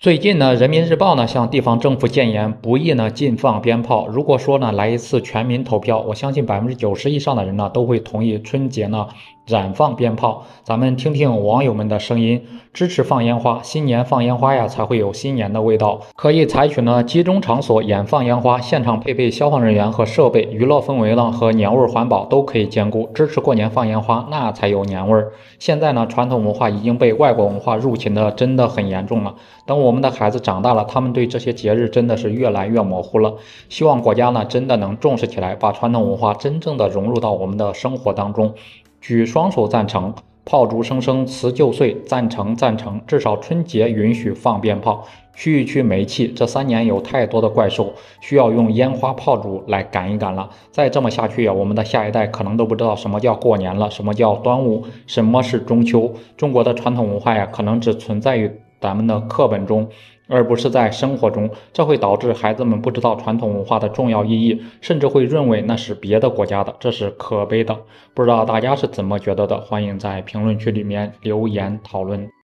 最近呢，人民日报呢向地方政府建言，不宜呢禁放鞭炮。如果说呢来一次全民投票，我相信90%以上的人呢都会同意春节呢燃放鞭炮。咱们听听网友们的声音，支持放烟花，新年放烟花呀才会有新年的味道。可以采取呢集中场所演放烟花，现场配备消防人员和设备，娱乐氛围呢和年味环保都可以兼顾。支持过年放烟花，那才有年味儿。现在呢传统文化已经被外国文化入侵的真的很严重了。等我们的孩子长大了，他们对这些节日真的是越来越模糊了。希望国家呢真的能重视起来，把传统文化真正的融入到我们的生活当中。举双手赞成，炮竹声声辞旧岁，赞成赞成。至少春节允许放鞭炮，去一去煤气。这3年有太多的怪兽需要用烟花炮竹来赶一赶了。再这么下去我们的下一代可能都不知道什么叫过年了，什么叫端午，什么是中秋。中国的传统文化呀，可能只存在于咱们的课本中，而不是在生活中，这会导致孩子们不知道传统文化的重要意义，甚至会认为那是别的国家的，这是可悲的。不知道大家是怎么觉得的？欢迎在评论区里面留言讨论。